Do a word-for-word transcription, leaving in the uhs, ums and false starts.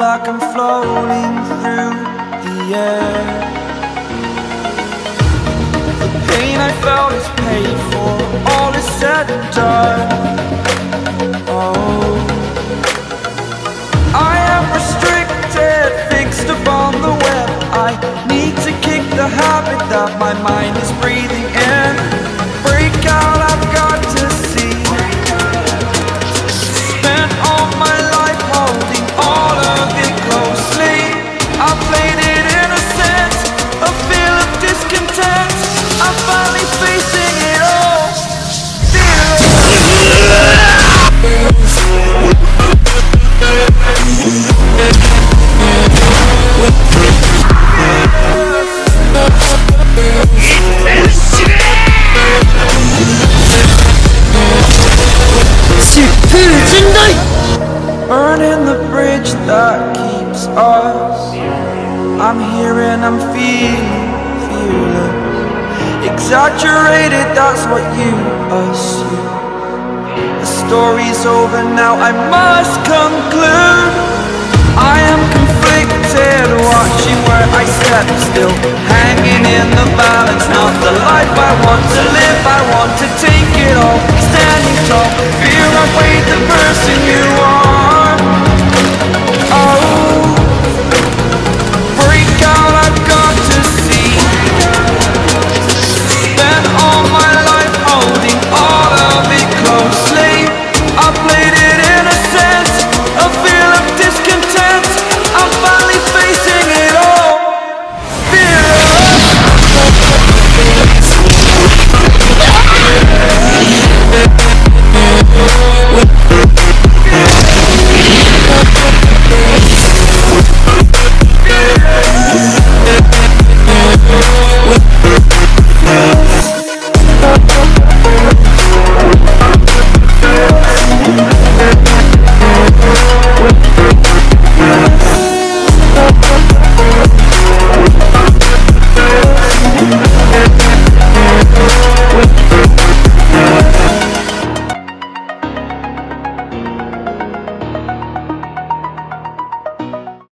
like I'm floating through the air. The pain I felt is paid for, all is said and done. Oh, I am restricted, fixed upon the web. I need to kick the habit that my mind is breathing in. Break out, I've got to see. Spent all my life holding all of it closely. I played it innocent, a feel of discontent. I'm finally facing it all. Burning the bridge that keeps us. I'm here and I'm feeling fearless. Exaggerated, that's what you assume. The story's over now, I must conclude. I am conflicted, watching where I step still, hanging in the balance. Not the life I want to live, I want to take it all. Standing tall, fear I've weighed the person you are.